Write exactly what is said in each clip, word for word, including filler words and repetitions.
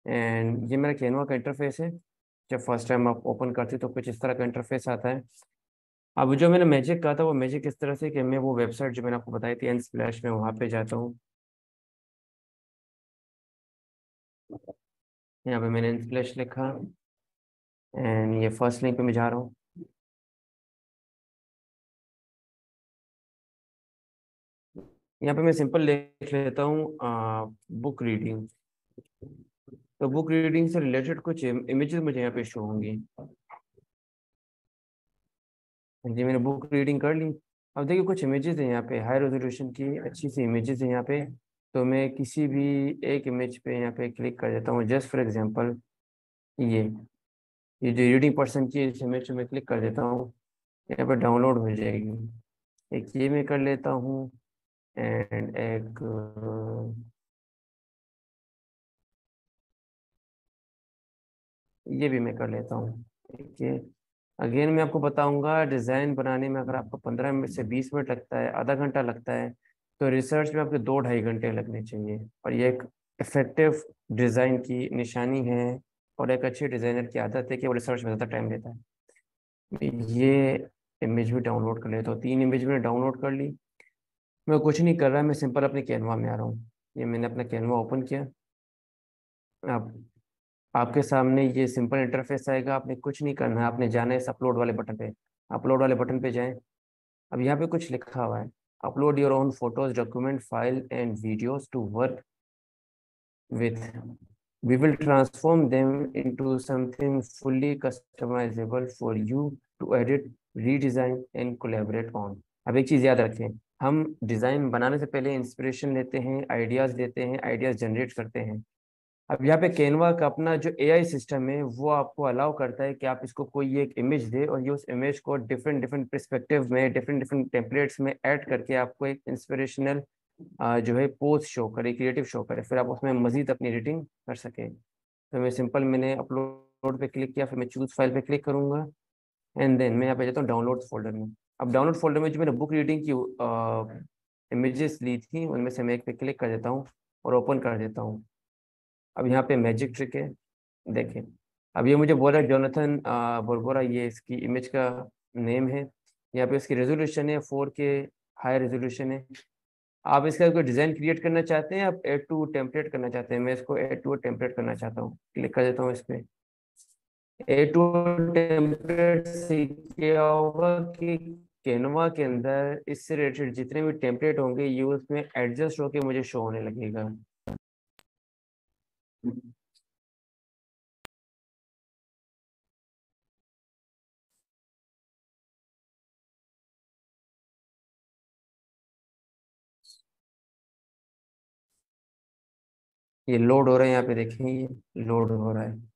And ये मेरा Canva का इंटरफेस है। जब फर्स्ट टाइम आप ओपन करते हो तो कुछ इस तरह का इंटरफेस आता है। अब जो मैंने मैजिक कहा था वो मैजिक इस तरह से कि मैं वो वेबसाइट जो मैंने आपको बताई थी एन स्प्लैश में, वहाँ पे जाता हूँ। यहाँ पे मैंने एन स्प्लैश लिखा एंड ये फर्स्ट लिंक पे मैं जा रहा हूँ। यहाँ पे मैं सिंपल लिख लेता हूँ बुक रीडिंग। तो बुक रीडिंग से रिलेटेड कुछ इमेजेस मुझे यहाँ पे शो होंगी। जी मैंने बुक रीडिंग कर ली। अब देखिए कुछ इमेजेस हैं यहाँ पे, हाई रेजोल्यूशन की अच्छी सी इमेजेस हैं यहाँ पे। तो मैं किसी भी एक इमेज पे यहाँ पे क्लिक कर देता हूँ, जस्ट फॉर एग्जांपल ये ये जो रीडिंग पर्सन की इस इमेज पे मैं क्लिक कर देता हूँ, यहाँ पे डाउनलोड हो जाएगी। एक ये मैं कर लेता हूँ एंड एक अ, ये भी मैं कर लेता हूँ। ठीक है। अगेन मैं आपको बताऊंगा, डिज़ाइन बनाने में अगर आपको पंद्रह मिनट से बीस मिनट लगता है, आधा घंटा लगता है, तो रिसर्च में आपके दो ढाई घंटे लगने चाहिए। और ये एक इफेक्टिव डिज़ाइन की निशानी है, और एक अच्छे डिज़ाइनर की आदत है कि वो रिसर्च में ज़्यादा टाइम लेता है। ये इमेज भी डाउनलोड कर लेता हूँ, तीन इमेज मैंने डाउनलोड कर ली। मैं कुछ नहीं कर रहा, मैं सिंपल अपने कैनवा में आ रहा हूँ। ये मैंने अपना कैनवा ओपन किया। अब आपके सामने ये सिंपल इंटरफेस आएगा। आपने कुछ नहीं करना है, आपने जाना है इस अपलोड वाले बटन पे। अपलोड वाले बटन पे जाएं। अब यहाँ पे कुछ लिखा हुआ है, upload your own photos document file and videos to work with, we will transform them into something fully customizable for you to edit, redesign and collaborate on. अब एक चीज़ याद रखें, हम डिज़ाइन बनाने से पहले इंस्पिरेशन लेते हैं, आइडियाज़ लेते हैं, आइडियाज़ जनरेट करते हैं। अब यहाँ पे कैनवा का अपना जो एआई सिस्टम है वो आपको अलाउ करता है कि आप इसको कोई एक इमेज दे, और ये उस इमेज को डिफरेंट डिफरेंट पर्सपेक्टिव में, डिफरेंट डिफरेंट टेम्पलेट्स में ऐड करके आपको एक इंस्पिरेशनल जो है पोज शो करे, क्रिएटिव शो करे, फिर आप उसमें मजीद अपनी एडिटिंग कर सके। तो मैं सिंपल मैंने अपलोड पे क्लिक किया, फिर मैं चूज फाइल पे क्लिक करूंगा एंड देन मैं यहाँ पे जाता हूँ डाउनलोड फोल्डर में। अब डाउनलोड फोल्डर में जो मैंने बुक रीडिंग की इमेजेस ली थी उनमें से मैं एक पे क्लिक कर देता हूँ और ओपन कर देता हूँ। अब यहाँ पे मैजिक ट्रिक है, देखें। अब ये मुझे बोला जोनाथन बोरबोरा, ये इसकी इमेज का नेम है। यहाँ पे इसकी रेजोल्यूशन है फोर के, हाई रेजोल्यूशन है। आप इसका कोई डिज़ाइन क्रिएट करना चाहते हैं, आप एड टू टेम्पलेट करना चाहते हैं? मैं इसको एड टू टेम्पलेट करना चाहता हूँ, क्लिक कर देता हूँ इस पे। एड टू टेम्पलेट से क्या होगा कि कैनवा के अंदर इससे रिलेटेड जितने भी टेम्पलेट होंगे ये उसमें एडजस्ट होके मुझे शो होने लगेगा। ये लोड हो रहा है, यहाँ पे देखें ये लोड हो रहा है।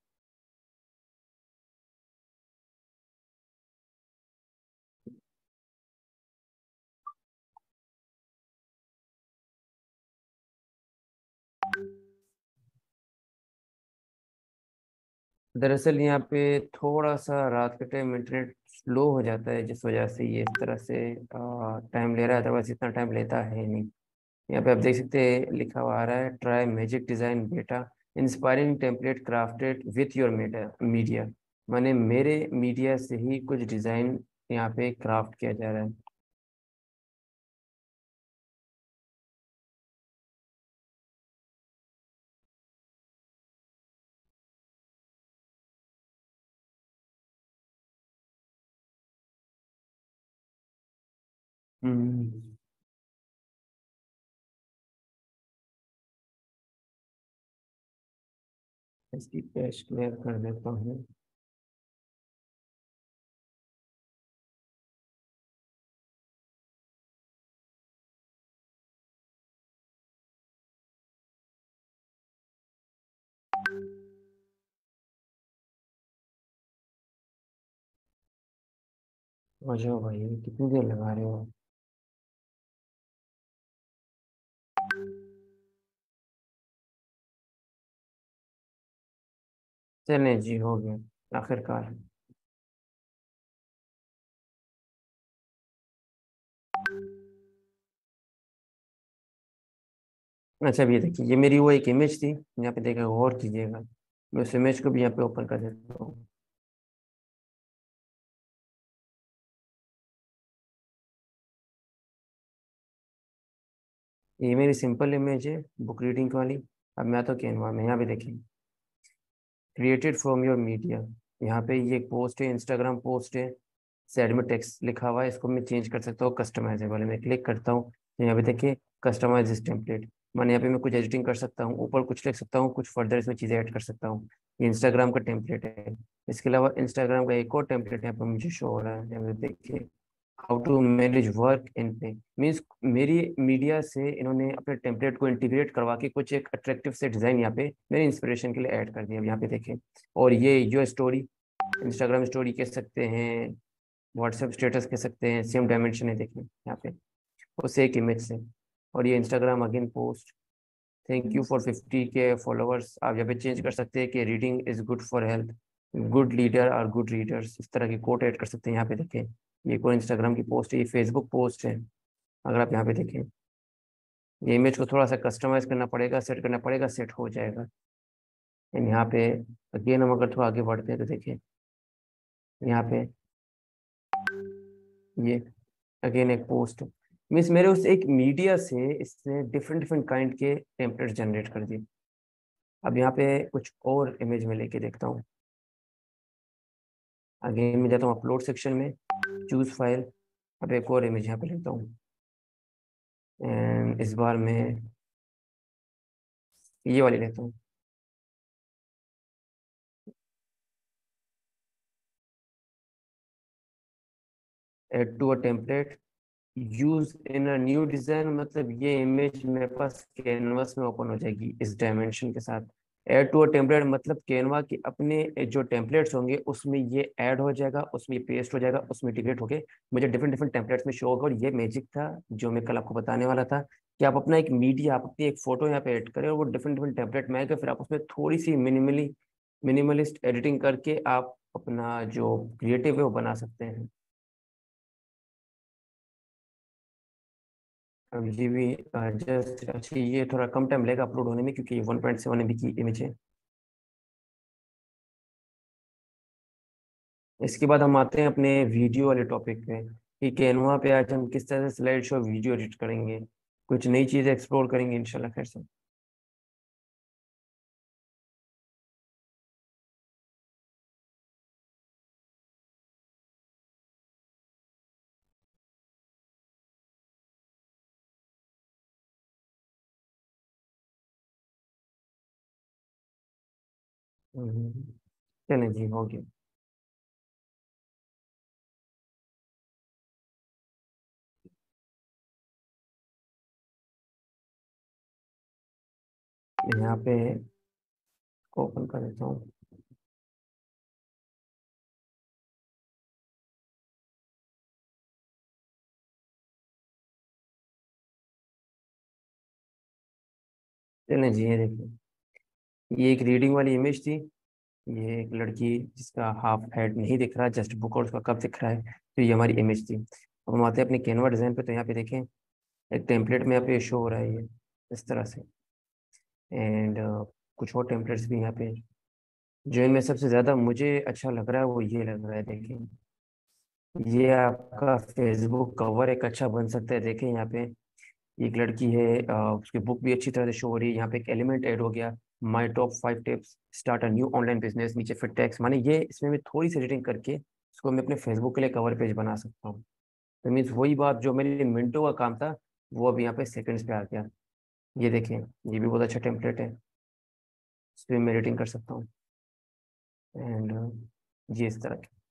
दरअसल यहाँ पे थोड़ा सा रात के टाइम इंटरनेट स्लो हो जाता है, जिस वजह से ये इस तरह से टाइम ले रहा है, अदरवाइज इतना टाइम लेता है नहीं। यहाँ पे आप देख सकते हैं लिखा हुआ आ रहा है, try magic design beta, inspiring template crafted with your media. माने मेरे मीडिया से ही कुछ डिज़ाइन यहाँ पे क्राफ्ट किया जा रहा है। हम्म। इसकी पेज क्लियर कर देता हूँ। आ जाओ भाई, कितनी देर लगा रहे हो? चलें जी, हो गया आखिरकार। अच्छा, अब ये देखिए, ये मेरी वो एक इमेज थी, यहाँ पे देखा गौर कीजिएगा। मैं उस इमेज को भी यहाँ पे ओपन कर देता हूँ। ये मेरी सिंपल इमेज है बुक रीडिंग वाली। अब मैं तो कैनवा में, यहाँ पे देखिए क्रिएटेड फ्रॉम योर मीडिया। यहाँ पे ये एक पोस्ट है, इंस्टाग्राम पोस्ट है, साइड में टेक्स्ट लिखा हुआ है, इसको मैं चेंज कर सकता हूँ कस्टमाइजेबल। मैं क्लिक करता हूँ तो यहाँ पे देखिए कस्टमाइज दिस टेम्पलेट। मैंने यहाँ पे मैं कुछ एडिटिंग कर सकता हूँ, ऊपर कुछ लिख सकता हूँ, कुछ फर्दर इसमें चीज़ें ऐड कर सकता हूँ। ये इंस्टाग्राम का टेम्पलेट है। इसके अलावा इंस्टाग्राम का एक और टेम्पलेट यहाँ पर मुझे शो हो रहा है, यहाँ पे देखिए how to manage work in पे। मीन्स मेरी मीडिया से इन्होंने अपने टेम्पलेट को इंटीग्रेट करवा के कुछ एक अट्रैक्टिव से डिज़ाइन यहाँ पे मेरे इंस्पिरेशन के लिए ऐड कर दिया। अब यहाँ पे देखें, और ये योर स्टोरी, इंस्टाग्राम स्टोरी कह सकते हैं, व्हाट्सएप स्टेटस कह सकते हैं, सेम डायमेंशन है देखें यहाँ पे उस एक इमेज से। और ये Instagram again post, thank you for fifty k followers. आप यहाँ पे चेंज कर सकते हैं कि reading is good for health, good leader are good readers, इस तरह की कोट ऐड कर सकते हैं यहाँ पे देखें। ये कोई इंस्टाग्राम की पोस्ट है, ये फेसबुक पोस्ट है। अगर आप यहाँ पे देखें, ये इमेज को थोड़ा सा कस्टमाइज करना पड़ेगा, सेट करना पड़ेगा, सेट हो जाएगा। एंड यहाँ पे अगेन हम अगर थोड़ा आगे बढ़ते हैं तो देखिए यहाँ पे ये अगेन एक पोस्ट, मीन्स मेरे उस एक मीडिया से इसने डिफरेंट डिफरेंट काइंड के टेम्पलेट जनरेट कर दिए। अब यहाँ पे कुछ और इमेज में लेके देखता हूँ। अगेन मैं जाता हूँ अपलोड सेक्शन में, चूज फाइल। अब एक और इमेज यहाँ पे लेता हूँ, एंड इस बार मैं ये वाली लेता हूँ। Add to a template, use in a new design, मतलब ये इमेज मेरे पास कैनवस में ओपन हो जाएगी इस डायमेंशन के साथ। ऐड टू अ टेम्पलेट मतलब कैनवा के अपने जो टेम्पलेट्स होंगे उसमें ये ऐड हो जाएगा, उसमें ये पेस्ट हो जाएगा, उसमें इंटीग्रेट होके मुझे डिफरेंट डिफरेंट टेम्पलेट्स में शो होगा। और ये मैजिक था जो मैं कल आपको बताने वाला था कि आप अपना एक मीडिया, आप अपनी एक फोटो यहाँ पे ऐड करें और वो डिफरेंट डिफरेंट टेम्पलेट में आएगा, फिर आप उसमें थोड़ी सी मिनिमली मिनिमलिस्ट एडिटिंग करके आप अपना जो क्रिएटिव है वो बना सकते हैं। अब ये भी जस्ट अच्छी, ये थोड़ा कम टाइम लेगा अपलोड होने में क्योंकि ये one point seven M B की इमेज है। इसके बाद हम आते हैं अपने वीडियो वाले टॉपिक पे कि कैनवा पे आज हम किस तरह से स्लाइड शो वीडियो एडिट करेंगे, कुछ नई चीज़ें एक्सप्लोर करेंगे इंशाल्लाह खैर से। हम्म, चलें जी, हो गया। यहाँ पे ओपन कर देता हूँ। चलें जी, ये देखिए, ये एक रीडिंग वाली इमेज थी। ये एक लड़की जिसका हाफ हेड नहीं दिख रहा, जस्ट बुक और उसका कप दिख रहा है, तो ये हमारी इमेज थी। अब हम आते हैं अपने कैनवा डिज़ाइन पे, तो यहाँ पे देखें एक टेम्पलेट में यहाँ पे शो हो रहा है ये इस तरह से। एंड कुछ और टेम्पलेट्स भी यहाँ पे, जो इनमें सबसे ज़्यादा मुझे अच्छा लग रहा है वो ये लग रहा है, देखिए ये आपका फेसबुक कवर एक अच्छा बन सकता है। देखें यहाँ पे एक लड़की है, अ, उसकी बुक भी अच्छी तरह से शो हो रही है। यहाँ पे एक एलिमेंट ऐड हो गया, my top five tips start a new online business, नीचे फिर टैक्स। माने ये इसमें मैं थोड़ी सी एडिटिंग करके इसको मैं अपने फेसबुक के लिए कवर पेज बना सकता हूँ। तो मीन्स वही बात जो मेरे लिए मिनटों का काम था वो अब यहाँ पे सेकंड्स पे आ गया। ये देखें, ये भी बहुत अच्छा टेम्पलेट है, इस पर मैं एडिटिंग कर सकता हूँ। एंड ये इस तरह की,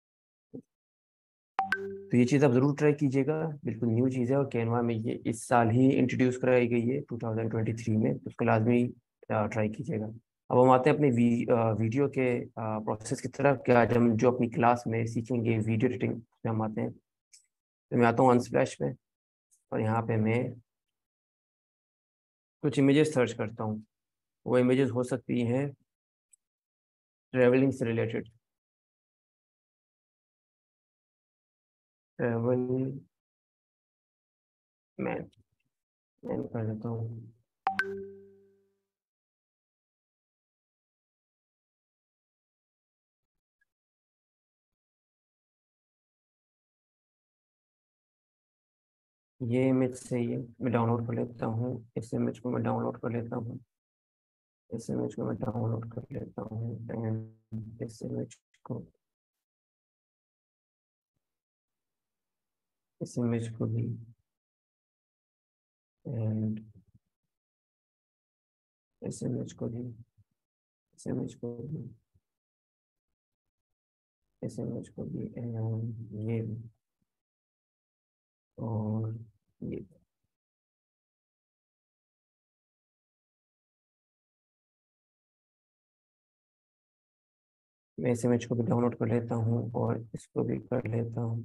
तो ये चीज़ आप ज़रूर ट्राई कीजिएगा, बिल्कुल न्यू चीज़ है और कैनवा में ये इस साल ही इंट्रोड्यूस कराई गई है टू थाउजेंड ट्वेंटी थ्री में, तो उसको लाजमी ट्राई कीजिएगा। अब हम आते हैं अपने वी, अ, वीडियो के प्रोसेस की तरफ कि आज हम जो अपनी क्लास में सीखेंगे वीडियो एडिटिंग में हम आते हैं। तो मैं आता हूँ अनस्प्लैश में और यहाँ पे मैं कुछ इमेजेस सर्च करता हूँ। वो इमेजेस हो सकती हैं ट्रेवलिंग से रिलेटेड, ट्रेवल, मैं मैं कर देता हूँ। ये इमेज सही है, मैं डाउनलोड कर लेता हूँ। इस इमेज को मैं डाउनलोड कर लेता हूँ। इस इमेज को मैं डाउनलोड कर लेता हूँ एंड इस इमेज को इस इमेज को भी एंड इस इमेज को भी इस इमेज को भी इस इमेज को भी एंड ये भी और ये। मैं इस इमेज को भी डाउनलोड कर लेता हूँ और इसको भी कर लेता हूँ।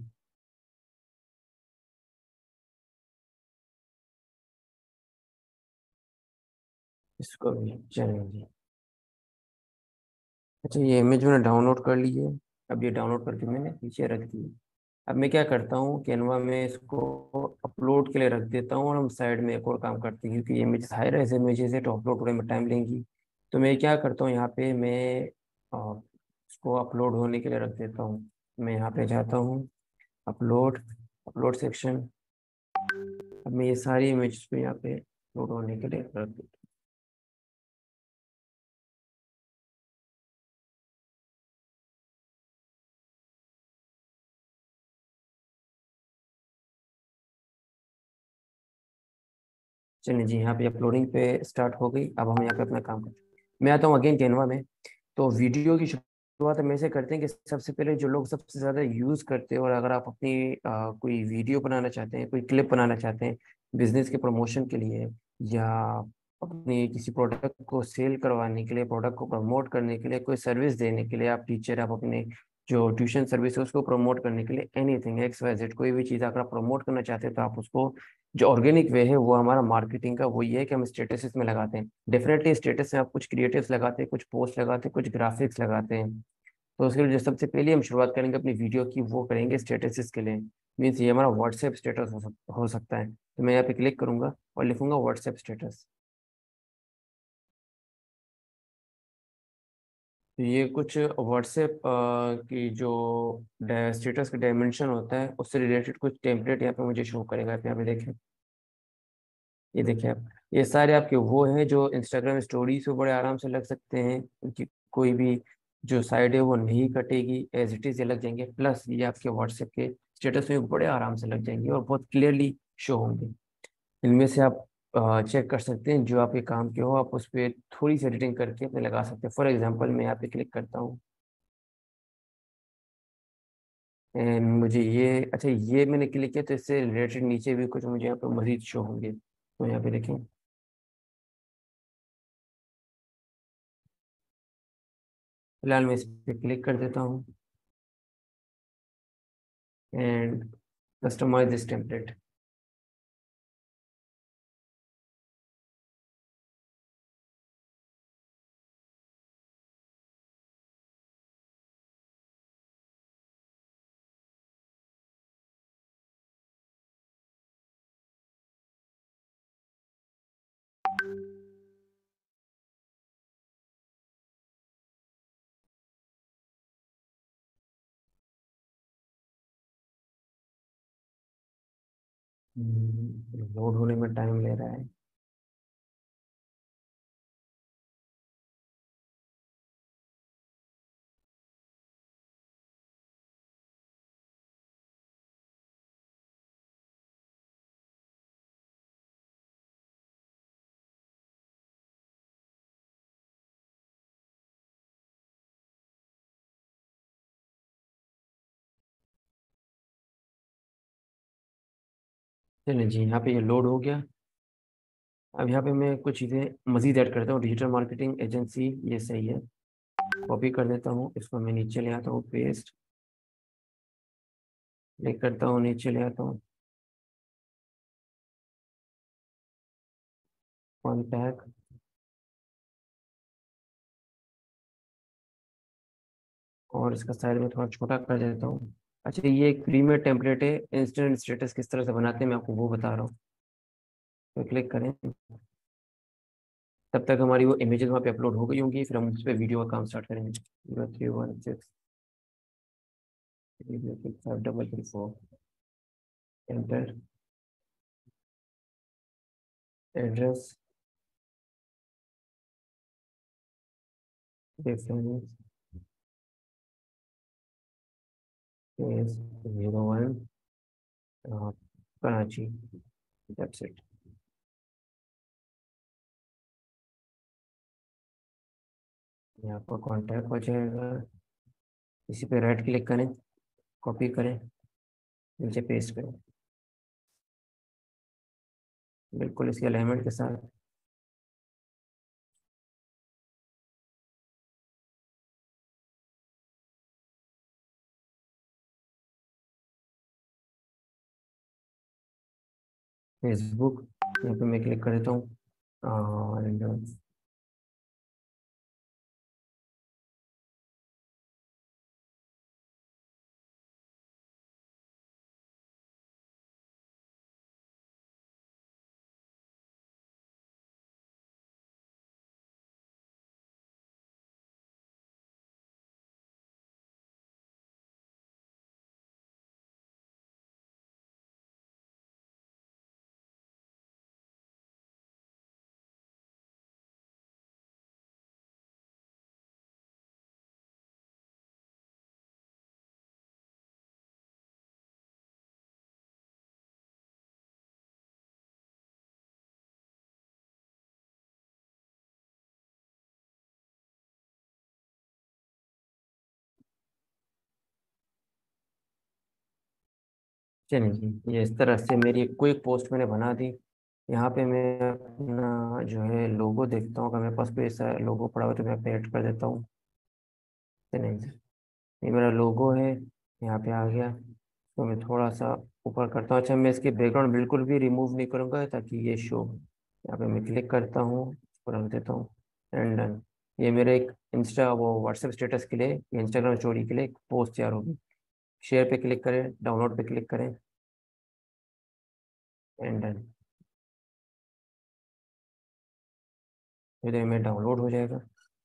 इसको भी चलेंगे। अच्छा, ये इमेज मैंने डाउनलोड कर ली है। अब ये डाउनलोड करके मैंने पीछे रख दी है। अब मैं क्या करता हूँ, कैनवा में इसको अपलोड के लिए रख देता हूँ और हम साइड में एक और काम करते हैं, क्योंकि ये इमेजेस हाई रेज इमेजेस है तो अपलोड होने में टाइम लेंगी। तो मैं क्या करता हूँ, यहाँ पे मैं अ, इसको अपलोड होने के लिए रख देता हूँ। मैं यहाँ पे जाता हूँ, अपलोड अपलोड सेक्शन। अब मैं ये सारी इमेजेस को यहाँ पे अपलोड होने के लिए रख देता हूँ। चलिए जी, यहाँ पे अपलोडिंग पे स्टार्ट हो गई। अब हम यहाँ पे अपना काम करते हैं। मैं आता हूँ अगेन कैनवा में। तो वीडियो की शुरुआत हम ऐसे करते हैं कि सबसे पहले जो लोग सबसे ज़्यादा यूज़ करते हैं, और अगर आप अपनी अ, कोई वीडियो बनाना चाहते हैं, कोई क्लिप बनाना चाहते हैं बिजनेस के प्रमोशन के लिए, या अपनी किसी प्रोडक्ट को सेल करवाने के लिए, प्रोडक्ट को प्रमोट करने के लिए, कोई सर्विस देने के लिए, आप टीचर, आप अपने जो ट्यूशन सर्विस है उसको प्रमोट करने के लिए, एनीथिंग एक्स वाई जेड कोई भी चीज़ अगर आप प्रमोट करना चाहते हैं तो आप उसको, जो ऑर्गेनिक वे है वो हमारा मार्केटिंग का वही है कि हम स्टेटस में लगाते हैं। डेफिनेटली स्टेटस में आप कुछ क्रिएटिव्स लगाते हैं, कुछ पोस्ट लगाते हैं, कुछ ग्राफिक्स लगाते हैं। तो उसके लिए जो सबसे पहले हम शुरुआत करेंगे अपनी वीडियो की, वो करेंगे स्टेटस के लिए। मीन्स ये हमारा व्हाट्सएप स्टेटस हो, सक, हो सकता है। तो मैं यहाँ पे क्लिक करूंगा और लिखूंगा व्हाट्सएप स्टेटस। तो ये कुछ व्हाट्सएप की जो स्टेटस का डायमेंशन होता है उससे रिलेटेड कुछ टेम्पलेट यहाँ पे मुझे शो करेगा। आप यहाँ पे देखें, ये देखिए आप, ये सारे आपके वो हैं जो इंस्टाग्राम स्टोरीज पे बड़े आराम से लग सकते हैं। उनकी कोई भी जो साइड है वो नहीं कटेगी, एज इट इज ये लग जाएंगे। प्लस ये आपके व्हाट्सएप के स्टेटस में बड़े आराम से लग जाएंगे और बहुत क्लियरली शो होंगे। इनमें से आप चेक कर सकते हैं जो आपके काम के हो, आप उस पर थोड़ी सी एडिटिंग करके अपने लगा सकते हैं। फॉर एग्जाम्पल मैं यहाँ पे क्लिक करता हूँ एंड मुझे ये, अच्छा ये मैंने क्लिक किया तो इससे रिलेटेड नीचे भी कुछ मुझे यहाँ पे मजीद शो होंगे। तो यहाँ पे देखें, फिलहाल मैं इस पर क्लिक कर देता हूँ and customize this template. Load होने में टाइम ले रहा है। चलिए जी, यहाँ पे ये लोड हो गया। अब यहाँ पे मैं कुछ चीज़ें मजीद ऐड करता हूँ। डिजिटल मार्केटिंग एजेंसी, ये सही है। कॉपी कर देता हूँ, इसको मैं नीचे ले आता हूँ, पेस्ट, क्लिक करता हूँ, नीचे ले आता हूँ, कॉन्टैक्ट, और इसका साइज में थोड़ा छोटा कर देता हूँ। अच्छा, ये एक फ्री में टेम्पलेट है, इंस्टेंट स्टेटस किस तरह से बनाते हैं मैं आपको वो बता रहा हूँ। तो क्लिक करें, तब तक हमारी वो इमेजेस वहाँ पे अपलोड हो गई होंगी, फिर हम उस पर वीडियो का काम स्टार्ट करेंगे। Zero three one six five double three four, enter. Address difference zero one, Karachi, that's it. ये आपका कॉन्टैक्ट हो जाएगा। इसी पे राइट क्लिक करें, कॉपी करें, नीचे पेस्ट करें, बिल्कुल इसके अलाइनमेंट के साथ। फेसबुक, यहाँ पे मैं क्लिक कर देता हूँ। एंड चलिए जी, ये इस तरह से मेरी एक क्विक पोस्ट मैंने बना दी। यहाँ पे मैं अपना जो है लोगो देखता हूँ, अगर मेरे पास कोई ऐसा लोगो पड़ा हुआ तो मैं यहाँ पे ऐड कर देता हूँ। चलिए जी, ये मेरा लोगो है, यहाँ पे आ गया। तो मैं थोड़ा सा ऊपर करता हूँ। अच्छा, मैं इसके बैकग्राउंड बिल्कुल भी रिमूव नहीं करूँगा ताकि ये शो। यहाँ पे मैं क्लिक करता हूँ, इसको रख देता हूँ, एंड डन। ये मेरे एक इंस्टा वो व्हाट्सएप स्टेटस के लिए, इंस्टाग्राम स्टोरी के लिए एक पोस्ट तैयार होगी। शेयर पे क्लिक करें, डाउनलोड पे क्लिक करें, एंड डन। थोड़ी देर में डाउनलोड हो जाएगा।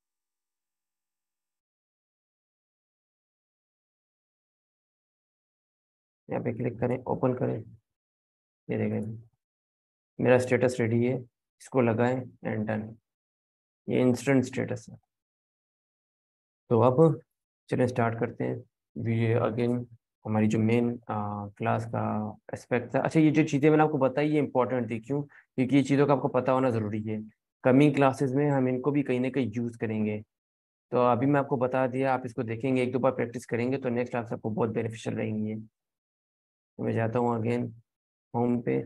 यहाँ पे क्लिक करें, ओपन करें, ये देखें मेरा स्टेटस रेडी है। इसको लगाएं, एंड डन। ये इंस्टेंट स्टेटस है। तो अब चलिए स्टार्ट करते हैं वीडियो अगेन। हमारी जो मेन क्लास का एस्पेक्ट था। अच्छा, ये जो चीज़ें मैंने आपको बताई ये इंपॉर्टेंट थी, क्यों? क्योंकि ये चीज़ों का आपको पता होना ज़रूरी है। कमिंग क्लासेस में हम इनको भी कहीं ना कहीं यूज़ करेंगे। तो अभी मैं आपको बता दिया, आप इसको देखेंगे, एक दो बार प्रैक्टिस करेंगे तो नेक्स्ट क्लास आपको बहुत बेनिफिशियल रहेंगी ये। तो मैं जाता हूँ अगेन होम पे।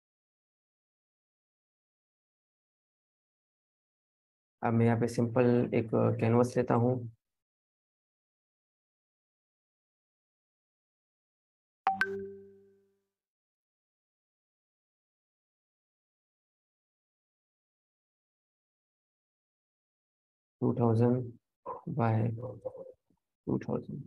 अब मैं यहाँ पे सिंपल एक कैनवस लेता हूँ। Two thousand by two thousand.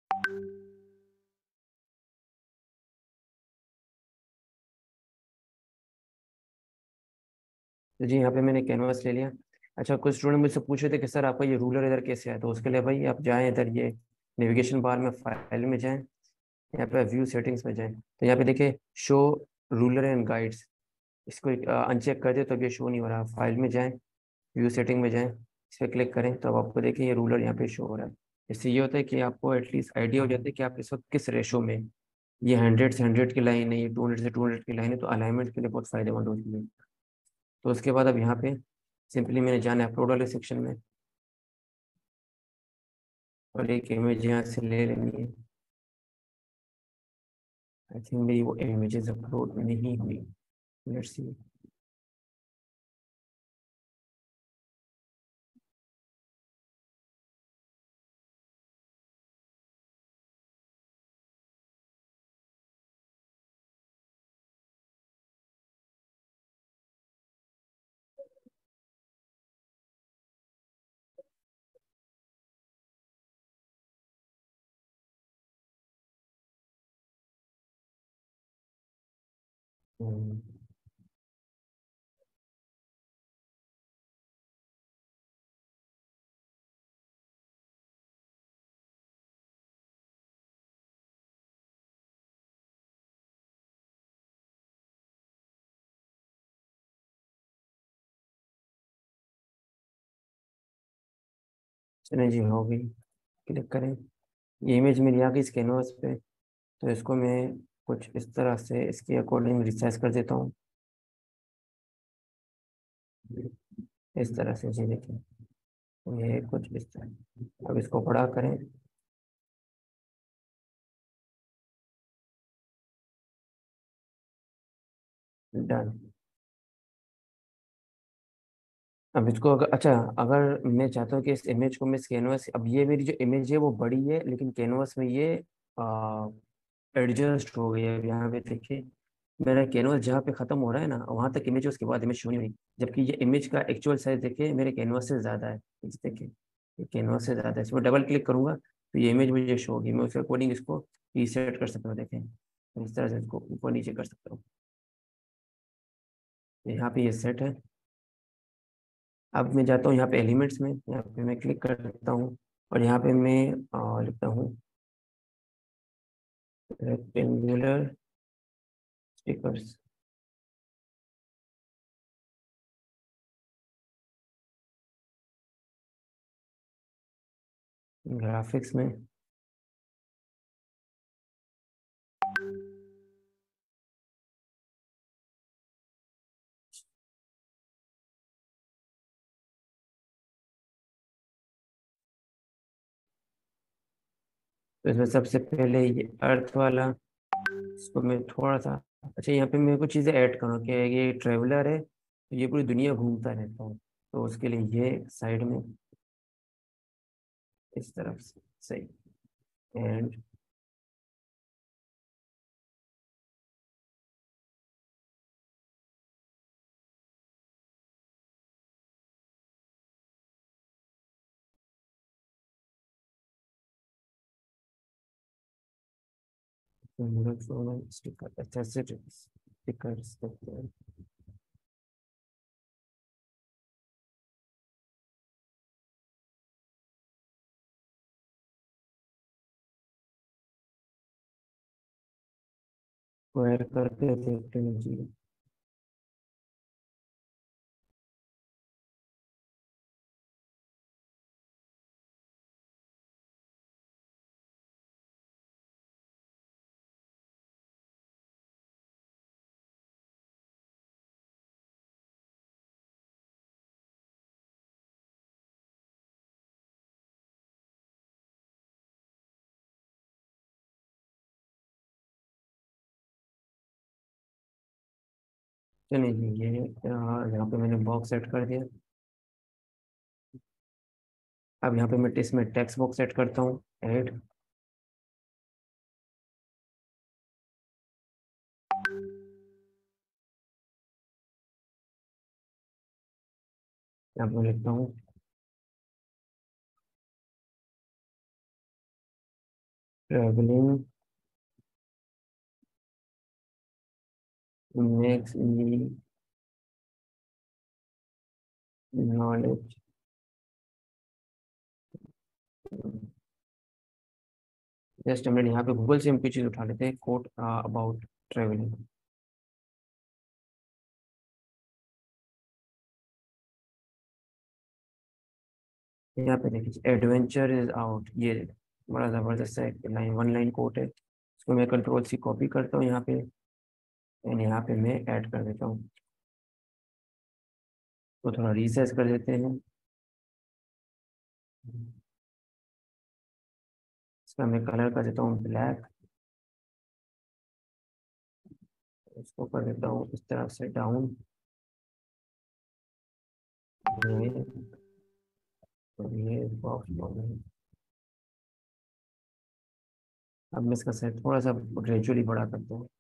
तो जी, यहाँ पे मैंने कैनवास ले लिया। अच्छा, कुछ स्टूडेंट मुझसे पूछ रहे थे कि सर आपका ये रूलर इधर कैसे है, तो उसके लिए भाई आप जाएं इधर, ये नेविगेशन बार में फाइल में जाएं, यहाँ पे व्यू सेटिंग्स में जाएं, तो यहाँ पे देखिए शो रूलर एंड गाइड्स। इसको अनचेक कर दे तो अब ये शो नहीं हो रहा। फाइल में जाएं, व्यू सेटिंग में जाएं, इस पर क्लिक करें तो अब आपको देखिए ये रूलर यहाँ पे शो हो रहा है। इससे ये होता है कि आपको एटलीस्ट आइडिया हो जाता है कि आप इस वक्त किस रेशो में। ये हंड्रेड से हंड्रेड की लाइन है, ये टू हंड्रेड से टू हंड्रेड की लाइन है, तो अलाइनमेंट के लिए बहुत फायदेमंद होती है। तो उसके बाद अब यहाँ पे सिंपली मैंने जाना है अपलोड वाले सेक्शन में, और एक इमेज यहाँ से ले लेनी है। आई थिंक मेरी वो इमेजेस अपलोड नहीं हुई। Let's see. चलिए जी, हो गई। क्लिक करें। ये इमेज मेरी आ गई इस कैनवास पे। तो इसको मैं कुछ इस तरह से इसके अकॉर्डिंग रिसाइज कर देता हूँ। इस तरह से जी देखिए, ये कुछ इस तरह। अब इसको बड़ा करें। डन। अब इसको अगर, अच्छा, अगर मैं चाहता हूँ कि इस इमेज को मैं इस कैनवास, अब ये मेरी जो इमेज है वो बड़ी है लेकिन कैनवास में ये एडजस्ट हो गई है। अब यहाँ पे देखिए, मेरा कैनवास जहाँ पे खत्म हो रहा है ना, वहां तक इमेज है, उसके बाद इमेज शो नहीं हुई। जबकि ये इमेज का एक्चुअल साइज देखिए मेरे कैनवास से ज्यादा है। इस देखिए, ये कैनवास से ज्यादा है। इसमें डबल क्लिक करूंगा तो ये इमेज मुझे शो होगी। मैं उसके अकॉर्डिंग इसको रीसेट कर सकता हूँ। देखें, इस तरह से इसको ऊपर नीचे कर सकता हूँ। यहाँ पे ये सेट है। अब मैं जाता हूँ यहाँ पे एलिमेंट्स में, यहाँ पे मैं क्लिक करता हूँ और यहाँ पे मैं अ, लिखता हूँ रेक्टेंगुलर स्टिकर्स। ग्राफिक्स में तो इसमें सबसे पहले ये अर्थ वाला, इसको मैं थोड़ा सा, अच्छा, यहाँ पे मेरे को चीज़ें ऐड करो कि ये ट्रेवलर है तो ये पूरी दुनिया घूमता रहता है। तो उसके लिए ये साइड में इस तरफ से सही। एंड स्टिकर, अच्छा से स्टिकर्स करते हैं। स्क्वायर करके देखते हैं जी। चलिए जी, ये अ, यहाँ पे मैंने बॉक्स सेट कर दिया। अब यहाँ पे मैं इसमें टेक्स्ट बॉक्स सेट करता हूँ। ऐड। यहाँ पे मैं लिखता हूँ travelling makes me knowledge. Just हम यहाँ पे गूगल से हम कुछ चीज़ उठा लेते हैं, कोट अबाउट ट्रेवलिंग। यहाँ पे देखिए, एडवेंचर इज आउट, ये बड़ा जबरदस्त है, लाइन वन लाइन कोट है। इसको मैं कंट्रोल सी कॉपी करता हूँ यहाँ पे, एंड यहाँ पे मैं ऐड कर देता हूँ। तो थोड़ा रिसाइज कर देते हैं। इसका मैं कलर कर देता हूँ ब्लैक। इसको कर देता हूँ इस तरफ से डाउन। ये और ये बॉक्स बॉर्डर। अब मैं इसका साइज थोड़ा सा ग्रेजुअली बड़ा करता हूँ।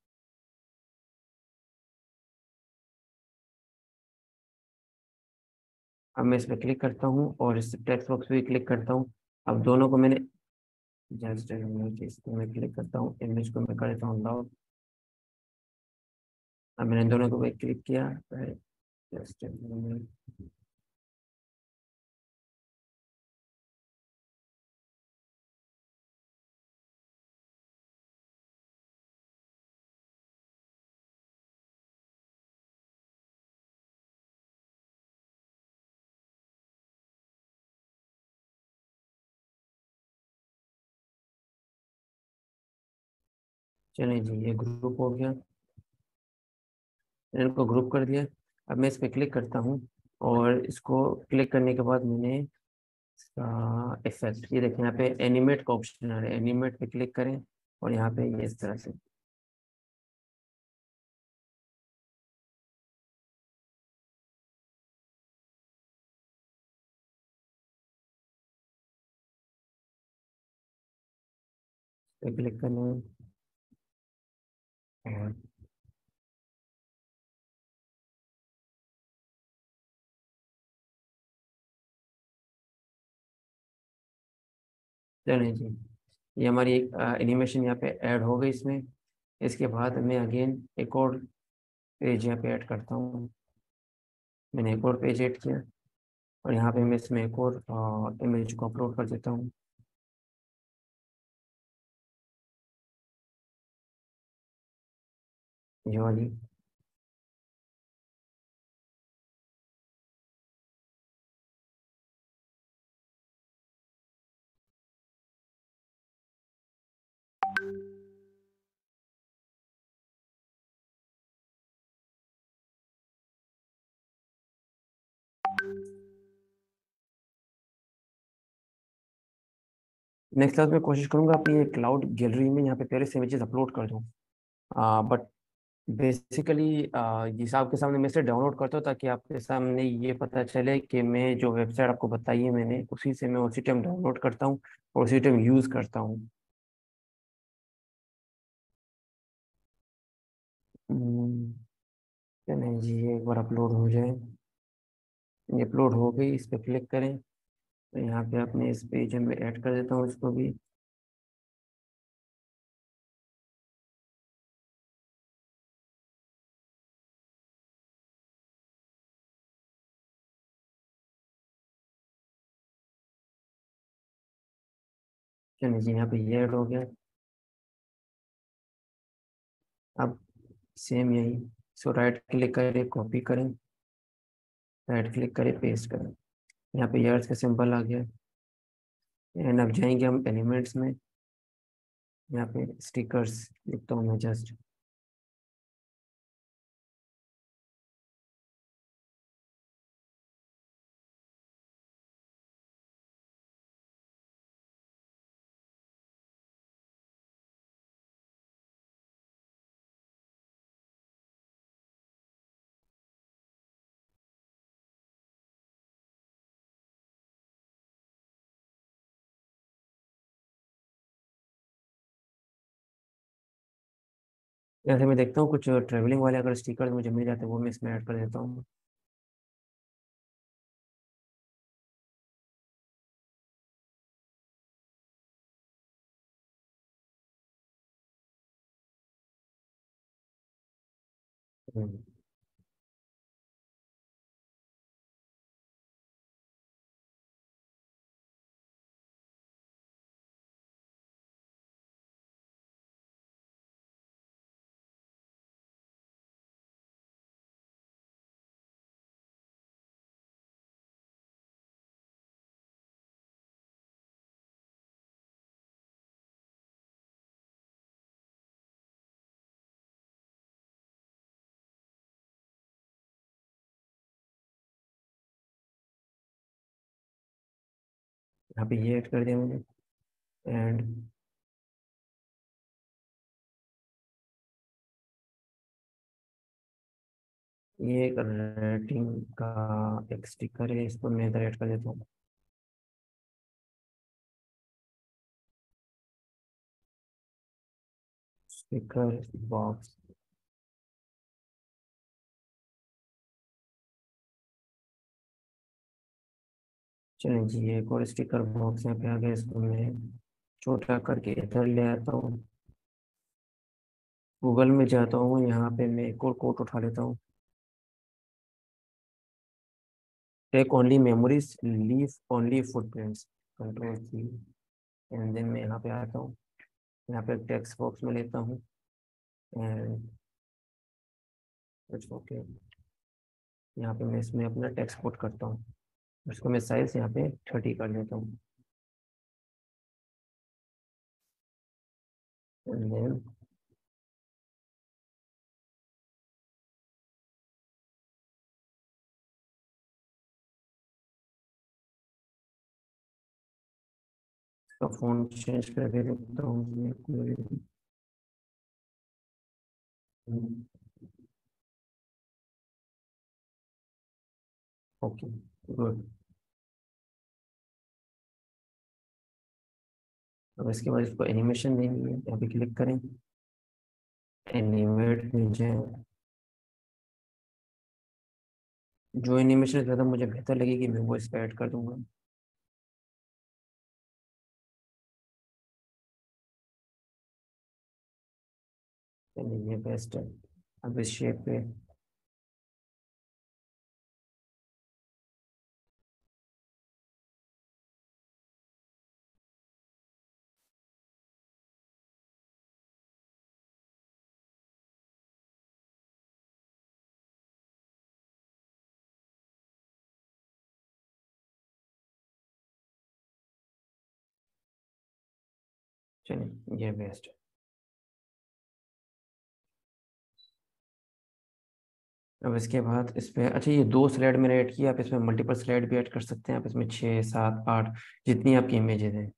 अब मैं इस पर क्लिक करता हूँ और इस टेक्स्ट बॉक्स पे क्लिक करता हूँ। अब दोनों को मैंने जस्ट इस पे मैं क्लिक करता हूँ, इमेज को मैं कर देता हूँ लॉक। अब मैंने दोनों को पे क्लिक किया। जस्ट चलिए जी, ये ग्रुप हो गया, मैंने इनको ग्रुप कर दिया। अब मैं इस पर क्लिक करता हूँ, और इसको क्लिक करने के बाद मैंने इफेक्ट, ये देखें यहाँ पे एनिमेट का ऑप्शन आ रहा है, एनिमेट पे क्लिक करें और यहाँ पे ये इस तरह से पे क्लिक करना है। और चलिए जी, ये हमारी एक एनिमेशन यहाँ पे ऐड हो गई इसमें। इसके बाद मैं अगेन एक और पेज यहाँ पे ऐड करता हूँ। मैंने एक और पेज ऐड किया, और यहाँ पे मैं इसमें एक और इमेज को अपलोड कर देता हूँ। ये वाली। नेक्स्ट क्लास में कोशिश करूंगा अपनी ये क्लाउड गैलरी में यहाँ पे प्यारे से इमेजेस अपलोड कर दूँ। बट बेसिकली ये आपके सामने मैं से डाउनलोड करता हूँ, ताकि आपके सामने ये पता चले कि मैं जो वेबसाइट आपको बताई है मैंने, उसी से मैं उसी टाइम डाउनलोड करता हूँ और उसी टाइम यूज़ करता हूँ। हम्म, चलिए जी, ये एक बार अपलोड हो जाए। ये अपलोड हो गई, इस पर क्लिक करें, तो यहाँ पे अपने इस पेज में ऐड कर देता हूँ इसको भी। चलिए जी, यहाँ पे ये ऐड हो गया। अब सेम यही, सो राइट क्लिक करें, कॉपी करें, राइट क्लिक करें, पेस्ट करें। यहाँ पे ईयर्स का सिंबल आ गया। एंड अब जाएंगे हम एलिमेंट्स में, यहाँ पे स्टिकर्स लिखता हूँ मैं जस्ट। जैसे मैं देखता हूँ कुछ ट्रेवलिंग वाले अगर स्टिकर्स मुझे मिल जाते हैं, वो मैं इसमें ऐड कर देता हूँ। हम्म, यहाँ पे ये ऐड कर दिया मैंने। एंड ये एक रेटिंग का एक स्टिकर है, इसको मैं इधर ऐड कर देता हूँ। Sticker box. चलिए जी, ये एक और स्टिकर बॉक्स यहाँ पे आ गया, इसको मैं छोटा करके इधर ले आता हूँ। गूगल में जाता हूँ, यहाँ पे मैं एक और कोड उठा लेता हूँ। Take only memories, leave only footprints, control C. And then मैं यहाँ पे आता हूँ, यहाँ पे टेक्स्ट बॉक्स में लेता हूँ। एंड ओके, यहाँ पे मैं इसमें अपना टेक्स्ट पुट करता हूँ। उसको मैं साइज यहाँ पे थर्टी कर देता हूँ। तो फोन चेंज करके देखता हूँ। Okay, good. अब इसके बाद इसको एनिमेशन देनी है, यहाँ पे क्लिक करें, एनिमेट में जाए। जो एनिमेशन ज़्यादा मुझे बेहतर लगेगी मैं वो इस पर ऐड कर दूंगा। चलिए ये बेस्ट है। अब इस शेप पे चलिए ये बेस्ट है। अब इसके बाद इस पे, अच्छा ये दो स्लाइड मैंने ऐड किया, आप इसमें मल्टीपल स्लाइड भी ऐड कर सकते हैं। आप इसमें छः सात आठ जितनी आपकी इमेजेस हैं।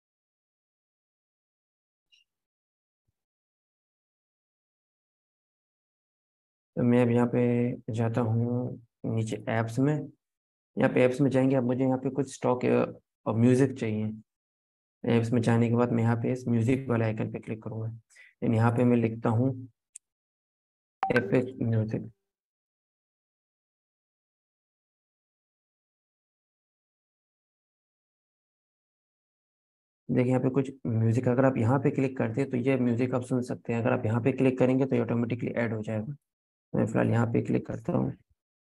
तो मैं अब यहाँ पे जाता हूँ नीचे ऐप्स में। यहाँ पे ऐप्स में जाएंगे, अब मुझे यहाँ पे कुछ स्टॉक और म्यूजिक चाहिए। ऐप्स में जाने के बाद मैं यहाँ पे इस म्यूजिक वाले आइकन पे क्लिक करूँगा। देन यहाँ पे मैं लिखता हूँ एपेक म्यूजिक। देखिए यहाँ पे कुछ म्यूजिक, अगर आप यहाँ पे क्लिक करते हैं तो ये म्यूजिक आप सुन सकते हैं। अगर आप यहाँ पे क्लिक करेंगे तो ये ऑटोमेटिकली ऐड हो जाएगा। मैं फिलहाल यहाँ पे क्लिक करता हूँ।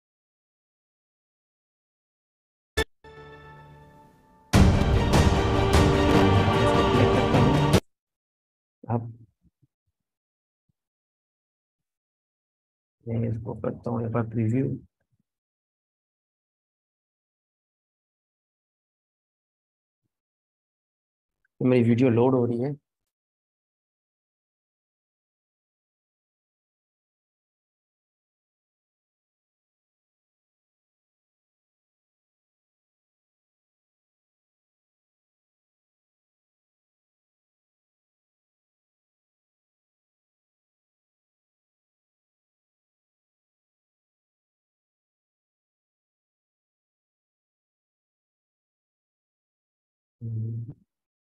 इस पे क्लिक करता हूँ। अब मैं इसको करता हूँ एक बार प्रीव्यू। तो मेरी वीडियो लोड हो रही है। हम्म,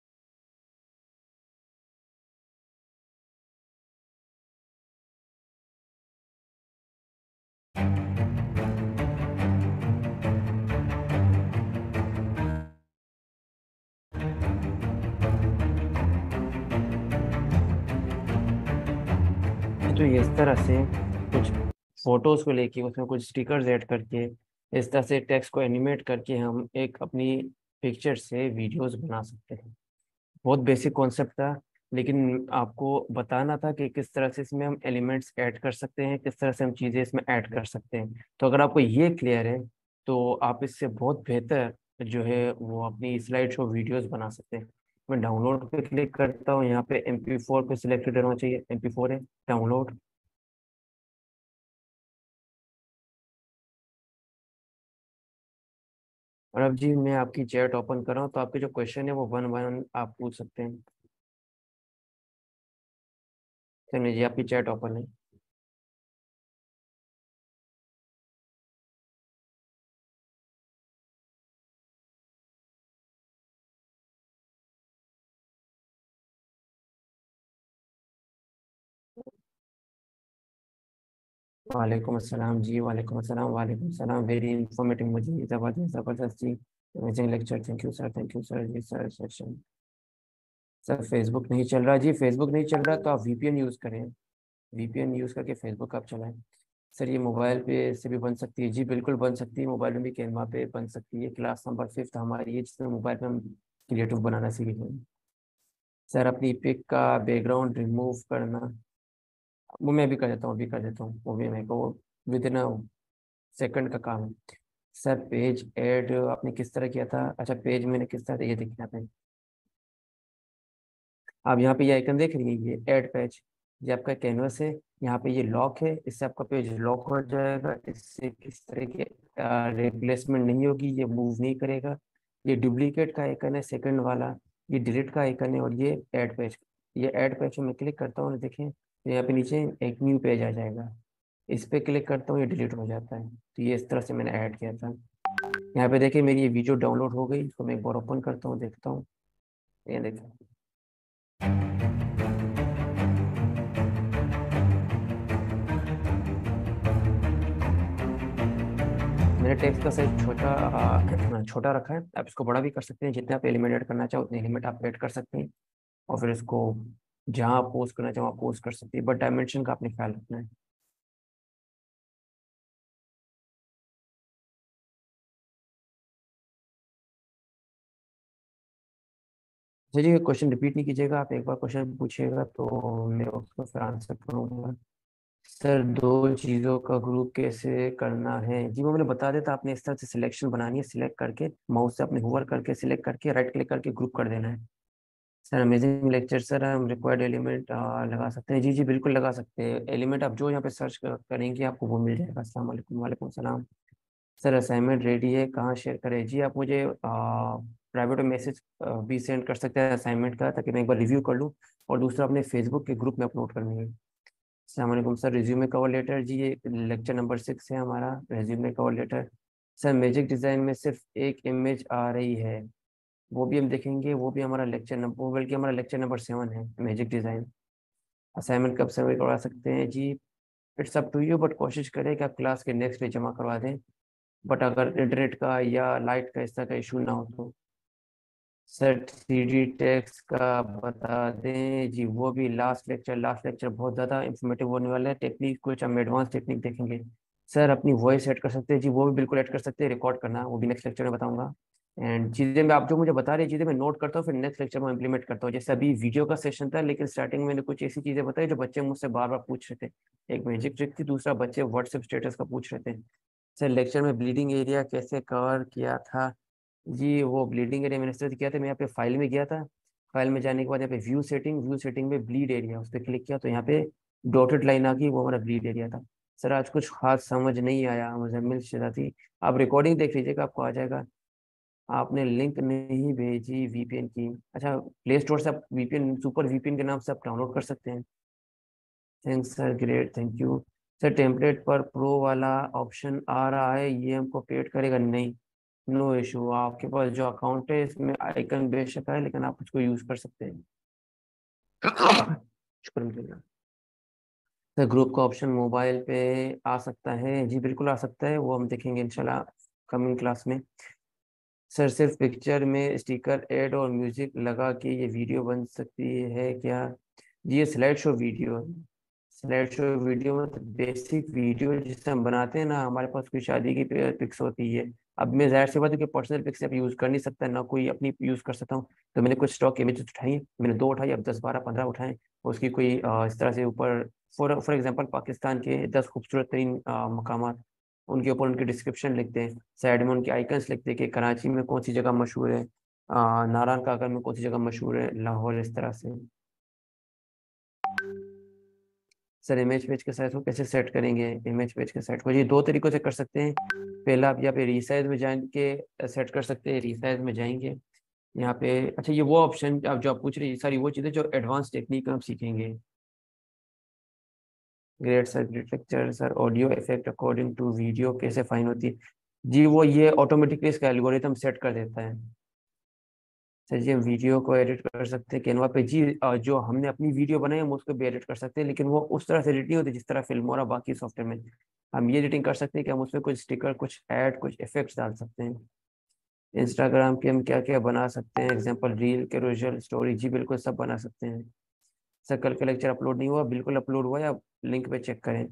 तो ये इस तरह से कुछ फोटोज को लेके उसमें कुछ स्टिकर्स ऐड करके, इस तरह से टेक्स्ट को एनिमेट करके हम एक अपनी पिक्चर से वीडियोस बना सकते हैं। बहुत बेसिक कॉन्सेप्ट था, लेकिन आपको बताना था कि किस तरह से इसमें हम एलिमेंट्स ऐड कर सकते हैं, किस तरह से हम चीज़ें इसमें ऐड कर सकते हैं। तो अगर आपको ये क्लियर है तो आप इससे बहुत बेहतर जो है वो अपनी स्लाइड शो वीडियोस बना सकते हैं। मैं डाउनलोड पे क्लिक करता हूँ, यहाँ पे एम पी फोर पे सिलेक्टेड होना चाहिए, एम पी फोर है, डाउनलोड। और अब जी मैं आपकी चैट ओपन कर रहा हूँ, तो आपके जो क्वेश्चन है वो वन वन आप पूछ सकते हैं। चलिए जी आपकी चैट ओपन है। वालेकुम अस्सलाम जी, वालेकुम अस्सलाम, वालेकुम अस्सलाम। वेरी इंफॉर्मेटिव, मुझे जबरदस्त जबरदस्त जी। Amazing lecture, thank you sir, thank you sir जी सर सेशन। सर फेसबुक नहीं चल रहा जी, फेसबुक नहीं चल रहा तो आप वी पी एन यूज़ करें। वी पी एन यूज़ करके फेसबुक आप चलाएं। सर ये मोबाइल पे से भी बन सकती है जी, बिल्कुल बन सकती है। मोबाइल में भी कैनवा पे बन सकती है। क्लास नंबर फिफ्थ हमारी है जिसमें मोबाइल पे हम क्रिएटिव बनाना सीखेंगे। सर अपनी पिक का बैकग्राउंड रिमूव करना, वो मैं भी कर देता हूँ, अभी कर देता हूँ वो भी, मेरे को विद इन सेकंड का काम है। सर पेज ऐड आपने किस तरह किया था? अच्छा पेज मैंने किस तरह, ये देखना आपने, आप यहाँ पे ये आइकन देख रही है, ये ऐड पेज, ये आपका कैनवस है। यहाँ पे ये लॉक है, इससे आपका पेज लॉक हो जाएगा। इससे किस तरह की रिप्लेसमेंट नहीं होगी, ये मूव नहीं करेगा। ये डुप्लीकेट का आइकन है सेकंड वाला, ये डिलीट का आइकन है और ये ऐड पेज। ये ऐड पेज पे मैं क्लिक करता हूँ, देखें तो यहाँ पे नीचे एक न्यू पेज आ जाएगा। इस पे क्लिक करता हूँ, ये डिलीट हो जाता है। तो ये इस तरह से मैंने ऐड किया था। यहाँ पे देखिए मेरी ये वीडियो डाउनलोड हो गई, इसको मैं एक बार ओपन करता हूँ, देखता हूँ। ये देखिए, मैंने टेक्स्ट का साइज छोटा आ, छोटा रखा है। आप इसको बड़ा भी कर सकते हैं, जितने आप एलिमेंट ऐड करना चाहो उतने एलिमेंट आप ऐड कर सकते हैं। और फिर इसको जहाँ आप पोस्ट करना चाहो आप पोस्ट कर सकते हैं, बट डायमेंशन का आपने ख्याल रखना है। चलिए क्वेश्चन रिपीट नहीं कीजिएगा, आप एक बार क्वेश्चन पूछिएगा तो मैं उसको फिर आंसर करूँगा। सर दो चीज़ों का ग्रुप कैसे करना है? जी वो मैंने बता दिया था, आपने इस तरह से सिलेक्शन बनानी है, सिलेक्ट करके माउस से अपने होवर करके सिलेक्ट करके राइट क्लिक करके ग्रुप कर देना है। सर अमेजिंग लेक्चर सर, हम रिक्वायर्ड एलिमेंट लगा सकते हैं? जी जी बिल्कुल लगा सकते हैं। एलिमेंट आप जो यहाँ पे सर्च करेंगे आपको वो मिल जाएगा। अस्सलाम वालेकुम। वालेकुम सलाम। सर असाइनमेंट रेडी है, कहाँ शेयर करें? जी आप मुझे प्राइवेट मैसेज भी सेंड कर सकते हैं असाइनमेंट का, ताकि मैं एक बार रिव्यू कर लूँ। और दूसरा अपने फेसबुक के ग्रुप में अपलोड करनी है। अस्सलाम वालेकुम सर, रिज्यूमे कवर लेटर, जी ये लेक्चर नंबर सिक्स है हमारा, resume cover letter. Sir magic design में सिर्फ एक इमेज आ रही है, वो भी हम देखेंगे, वो भी हमारा लेक्चर नंबर, वो बल्कि हमारा लेक्चर नंबर सेवन है मैजिक डिज़ाइन। असाइनमेंट कब सबमिट करवा सकते हैं? जी it's up to you, but कोशिश करें कि आप क्लास के नेक्स्ट डे जमा करवा दें। बट अगर इंटरनेट का या लाइट का इस तरह का इशू ना हो तो। सर थ्री डी टेक्स्ट का बता दें? जी वो भी लास्ट लेक्चर, लास्ट लेक्चर बहुत ज़्यादा इंफॉर्मेटिव होने वाला है। टेक्निक कुछ हम एडवांस टेक्निक देखेंगे। सर अपनी वॉइस ऐड कर सकते हैं? जी वो भी बिल्कुल ऐड कर सकते हैं, रिकॉर्ड करना वो भी नेक्स्ट लेक्चर में बताऊंगा। एंड चीज़ें मैं आप जो मुझे बता रही चीज़ें मैं नोट करता हूँ, फिर नेक्स्ट लेक्चर में इम्प्लीमेंट करता हूँ। जैसे अभी वीडियो का सेशन था, लेकिन स्टार्टिंग में मैंने कुछ ऐसी चीज़ें बताई जो बच्चे मुझसे बार बार पूछ रहे थे। एक मैजिक ट्रिक थी, दूसरा बच्चे व्हाट्सएप स्टेटस का पूछ रहे थे। सर लेक्चर में ब्लीडिंग एरिया कैसे कवर किया था? जी वो ब्लीडिंग एरिया मैंने स्टडी किया था। मैं यहाँ पे फाइल में गया था, फाइल में जाने के बाद यहाँ पे व्यू सेटिंग, व्यू सेटिंग में ब्लीड एरिया उस पर क्लिक किया तो यहाँ पे डॉटेड लाइन आ गई, वो हमारा ब्लीड एरिया था। सर आज कुछ खास समझ नहीं आया, मुजम्मिल शराती। आप रिकॉर्डिंग देख लीजिएगा, आपको आ जाएगा। आपने लिंक नहीं भेजी वीपीएन की? अच्छा प्ले स्टोर से आप वीपीएन, सुपर वीपीएन के नाम से आप डाउनलोड कर सकते हैं। Thanks sir, great, thank you. Sir template पर प्रो वाला ऑप्शन आ रहा है, ये हमको पेड करेगा? नहीं, नो इशू। आपके पास जो अकाउंट है इसमें आइकन बेशक है, लेकिन आप उसको यूज कर सकते हैं। शुक्रिया। सर ग्रुप का ऑप्शन मोबाइल पे आ सकता है? जी बिल्कुल आ सकता है, वो हम देखेंगे इंशाल्लाह कमिंग क्लास में। सर सिर्फ पिक्चर में स्टिकर ऐड और म्यूजिक लगा के ये वीडियो बन सकती है क्या? जी ये स्लाइड शो वीडियो है। स्लाइड शो वीडियो में तो बेसिक वीडियो जिससे हम बनाते हैं ना, हमारे पास कोई शादी की पिक्स होती है। अब मैं जाहिर सी बात है कि पर्सनल पिक्स आप यूज़ कर नहीं सकता, ना कोई अपनी यूज़ कर सकता हूँ। तो मैंने कुछ स्टॉक इमेजेस उठाई हैं, मैंने दो उठाई, अब दस बारह पंद्रह उठाएं। उसकी कोई अ, इस तरह से ऊपर, फॉर फॉर एग्जांपल पाकिस्तान के दस खूबसूरत तरीन मकामात, उनके ऊपर उनकी डिस्क्रिप्शन लिखते हैं, साइड में उनके आइकन्स लिखते हैं कि कराची में कौन सी जगह मशहूर है, अ, नारायण कागर में कौन सी जगह मशहूर है, लाहौर, इस तरह से। सर इमेज पेज के साइज को कैसे सेट करेंगे? इमेज पेज के साइज को जी दो तरीकों से कर सकते हैं। पहला आप यहाँ पे रीसाइज में जाके सेट कर सकते हैं, रीसाइज में जाएंगे यहाँ पे। अच्छा ये वो ऑप्शन आप जो आप पूछ रही है सारी वो चीज़ें जो एडवांस टेक्निक में आप सीखेंगे। Great sir, great lecture sir. Audio effect according to video कैसे फाइन होती है? जी वो ये ऑटोमेटिकली इसका एल्गोरिथम सेट कर देता है। सर जी हम वीडियो को एडिट कर सकते हैं कैनवा पे? जी अ, जो हमने अपनी वीडियो बनाई हम उसको भी एडिट कर सकते हैं, लेकिन वो उस तरह से एडिट नहीं होती जिस तरह फिल्मोरा बाकी सॉफ्टवेयर में। हम ये एडिटिंग कर सकते हैं कि हम उसमें कुछ स्टिकर, कुछ ऐड, कुछ इफेक्ट्स डाल सकते हैं। इंस्टाग्राम के हम क्या क्या बना सकते हैं? एग्जाम्पल रील, कैरोसेल, स्टोरी, जी बिल्कुल सब बना सकते हैं। सर कल का लेक्चर अपलोड नहीं हुआ? बिल्कुल अपलोड हुआ है, आप लिंक पे चेक करें।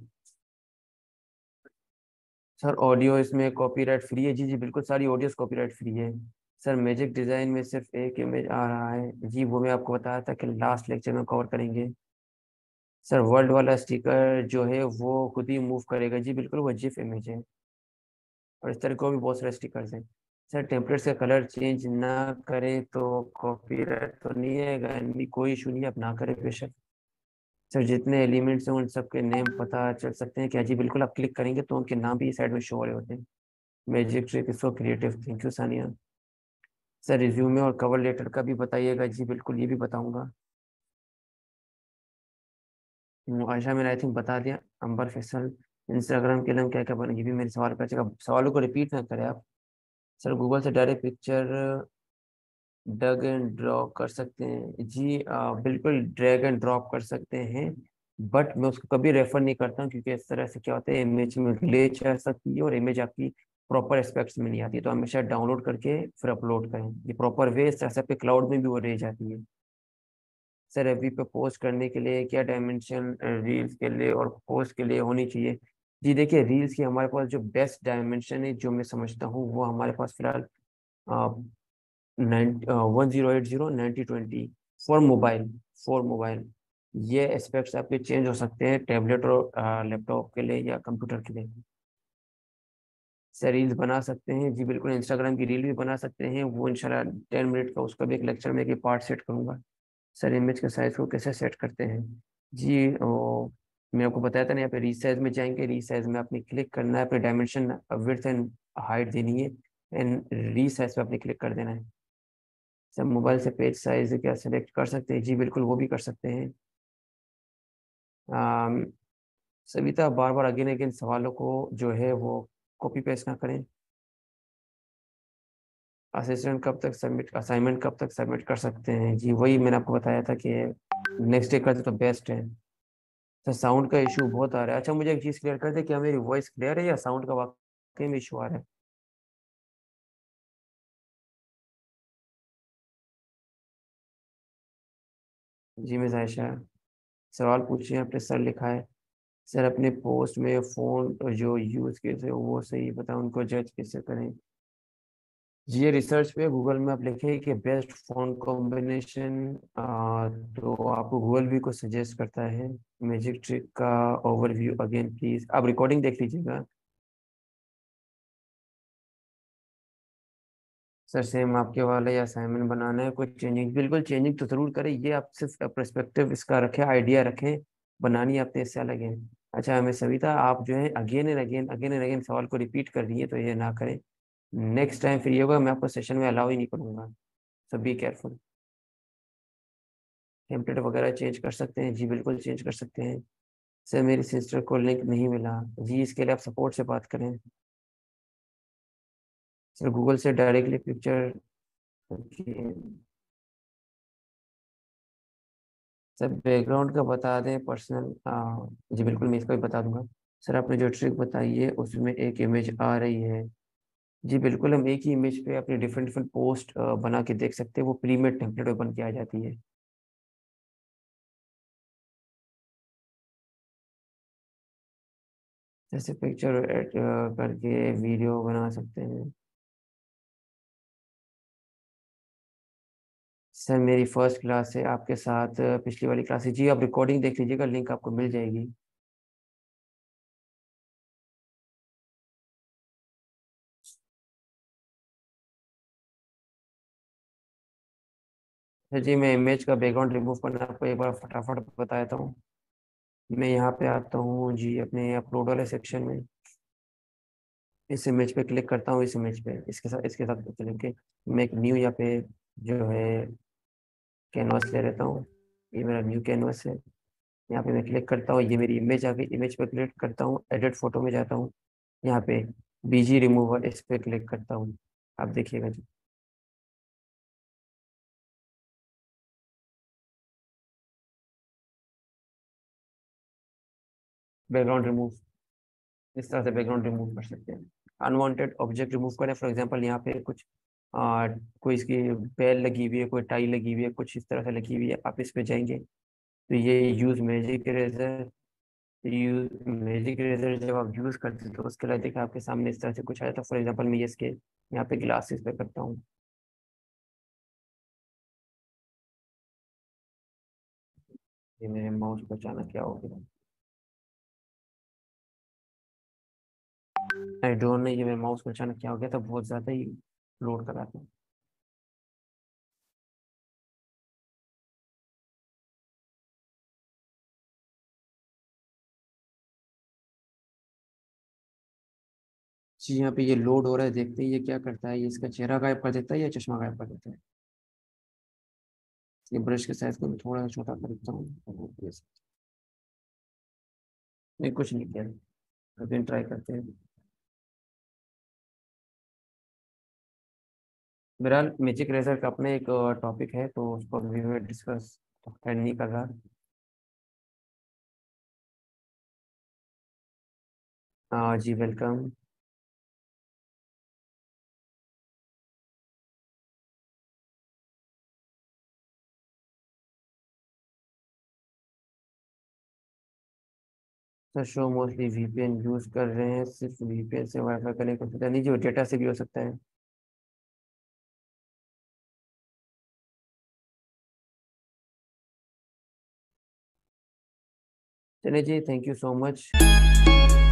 सर ऑडियो इसमें कॉपीराइट फ्री है? जी जी बिल्कुल सारी ऑडियोस कॉपीराइट फ्री है। सर मैजिक डिज़ाइन में सिर्फ एक इमेज आ रहा है? जी वो मैं आपको बताया था कि लास्ट लेक्चर में कवर करेंगे। सर वर्ल्ड वाला स्टिकर जो है वो खुद ही मूव करेगा? जी बिल्कुल वो जिफ इमेज है। और इस तरह को भी बहुत सारे स्टिकर्स हैं। सर टेम्पलेट्स का कलर चेंज ना करें तो कॉपीराइट तो नहीं आएगा? नहीं कोई इशू नहीं है, आप ना करें बेशक। सर जितने एलिमेंट्स हैं उन सबके नेम पता चल सकते हैं क्या? जी बिल्कुल, आप क्लिक करेंगे तो उनके नाम भी साइड में शो हो रहे होते हैं। Magic trick is so creative, thank you Saniya. Sir resume और कवर लेटर का भी बताइएगा। जी बिल्कुल, ये भी बताऊंगा। हम्म, आयशा मैंने आई थिंक बता दिया। अंबर फैसल, इंस्टाग्राम के लिए हम क्या क्या बने, ये भी मेरे सवाल का जगह, सवालों को रिपीट ना करें आप। सर गूगल से direct picture drag and drop कर सकते हैं जी, आ, बिल्कुल ड्रैग एंड ड्रॉप कर सकते हैं। बट मैं उसको कभी रेफर नहीं करता हूँ, क्योंकि इस तरह से क्या होता है, इमेज में ग्लिच आ सकती है और इमेज आपकी प्रॉपर एस्पेक्ट्स में नहीं आती। तो हमेशा डाउनलोड करके फिर अपलोड करें, ये प्रॉपर वे, इस तरह से आपके क्लाउड में भी वो रह जाती है। सर एफ बी पे पोस्ट करने के लिए क्या डायमेंशन रील्स के लिए और पोस्ट के लिए होनी चाहिए? जी देखिए, रील्स की हमारे पास जो बेस्ट डायमेंशन है, जो मैं समझता हूँ, वो हमारे पास फिलहाल nine one zero eight zero ninety twenty for mobile, for mobile. ये एस्पेक्ट्स आपके चेंज हो सकते हैं टैबलेट और लैपटॉप के लिए या कंप्यूटर के लिए। सर रील्स बना सकते हैं जी बिल्कुल, इंस्टाग्राम की रील भी बना सकते हैं, वो इंशाल्लाह टेन मिनट का उसका भी एक लेक्चर में एक पार्ट सेट करूंगा। सर इमेज के साइज को कैसे सेट करते हैं? जी ओ, मैं आपको बताया था ना, यहाँ पे रीसाइज में जाएंगे, रीसाइज में आपने क्लिक करना है, अपने डायमेंशन विड्थ एंड हाइट देनी है, एंड रीसाइज पे आपने क्लिक कर देना है। सर मोबाइल से पेज साइज क्या सेलेक्ट कर सकते हैं? जी बिल्कुल, वो भी कर सकते हैं। आम, सविता बार बार अगेन अगेन सवालों को जो है वो कॉपी पेस्ट ना करें। असिस्टेंट कब तक सबमिट, असाइनमेंट कब तक सबमिट कर सकते हैं? जी वही मैंने आपको बताया था कि नेक्स्ट डे कर दे तो बेस्ट है। तो साउंड का इशू बहुत आ रहा है। अच्छा मुझे एक चीज़ क्लियर कर दे, क्या मेरी वॉइस क्लियर है या साउंड का वाकई में इशू आ रहा है? जी मिस आयशा, सवाल पूछिए, आपने सर लिखा है। सर अपने पोस्ट में फ़ोन जो यूज़ किए थे वो सही बताओ, उनको जज कैसे करें? जी ये रिसर्च पे गूगल में आप लिखें कि बेस्ट फ़ोन कॉम्बिनेशन, तो आपको गूगल भी को सजेस्ट करता है। मैजिक ट्रिक का ओवरव्यू अगेन प्लीज़, आप रिकॉर्डिंग देख लीजिएगा। सर सेम आपके वाले या असाइनमेंट बनाना है, कोई चेंजिंग? बिल्कुल चेंजिंग तो जरूर करें, ये आप सिर्फ पर्सपेक्टिव इसका रखें, आइडिया रखें, बनानी आपने इससे अलग है। अच्छा हमें सविता, आप जो है again and again again and again सवाल को रिपीट कर रही है, तो ये ना करें। नेक्स्ट टाइम फिर ये होगा, मैं आपको सेशन में अलाउ ही नहीं करूंगा। So be careful. टेम्पलेट वगैरह चेंज कर सकते हैं? जी बिल्कुल चेंज कर सकते हैं। सर मेरी सिस्टर को लिंक नहीं मिला। जी इसके लिए आप सपोर्ट से बात करें। सर गूगल से डायरेक्टली पिक्चर, सर बैकग्राउंड का बता दें पर्सनल? जी बिल्कुल, मैं इसका भी बता दूंगा। सर आपने जो ट्रिक बताई है उसमें एक इमेज आ रही है। जी बिल्कुल, हम एक ही इमेज पे अपने डिफरेंट डिफरेंट पोस्ट बना के देख सकते हैं, वो प्रीमेड टेम्पलेट में बन के आ जाती है। जैसे पिक्चर एड करके वीडियो बना सकते हैं। सर मेरी फर्स्ट क्लास है आपके साथ, अ, पिछली वाली क्लास है जी, आप रिकॉर्डिंग देख लीजिएगा, लिंक आपको मिल जाएगी। सर जी मैं इमेज का बैकग्राउंड रिमूव करना आपको एक बार फटाफट बताता हूँ। मैं यहाँ पे आता हूँ जी अपने अपलोड वाले सेक्शन में, इस इमेज पे क्लिक करता हूँ, इस इमेज पे इसके साथ इसके साथ चलें के, मैं एक न्यू यहाँ पे जो है कैनवास ले लेता हूँ। ये मेरा न्यू कैनवास है। यहाँ पे मैं क्लिक करता हूँ, ये मेरी इमेज आ गई, इमेज पे क्लिक करता हूँ, एडिट फोटो में जाता हूँ, यहाँ पे बीजी रिमूवर, इस पे क्लिक करता हूँ। आप देखिएगा जी, बैकग्राउंड रिमूव, इस तरह से बैकग्राउंड रिमूव कर सकते हैं। अनवांटेड ऑब्जेक्ट रिमूव करें, फॉर एग्जांपल यहाँ पे कुछ आ, कोई इसकी बेल लगी हुई है, कोई टाई लगी हुई है, कुछ इस तरह से लगी हुई है, आप इस पे जाएंगे तो ये use magic eraser, use magic eraser जब आप यूज करते हैं तो उसके लिए देखा आपके सामने इस तरह से कुछ आया था। फॉर एग्जांपल मैं ये इसके यहाँ पे ग्लासेस पे करता हूँ। ये मेरे माउस को अचानक क्या हो गया, आई डोंट नो, ये मेरे माउस को अचानक क्या हो गया था, बहुत ज्यादा ही लोड कर रहा था। जी यहाँ पे ये लोड हो रहा है, देखते हैं ये क्या करता है। ये इसका चेहरा गायब कर देता है या चश्मा गायब कर देता है। ये ब्रश के साइज को मैं थोड़ा सा छोटा कर देता हूँ। नहीं कुछ नहीं किया, अगेन ट्राई करते हैं। बहरहाल मैजिक रेजर का अपना एक टॉपिक है, तो उसको अभी मैं डिस्कस ऐड नहीं कर रहा। हाँ जी, welcome. Sir so mostly VPN use कर रहे हैं, सिर्फ वीपीएन से वाईफाई कनेक्ट हो सकता है, नहीं जी वो डेटा से भी हो सकता है। चलिए जी, थैंक यू सो मच।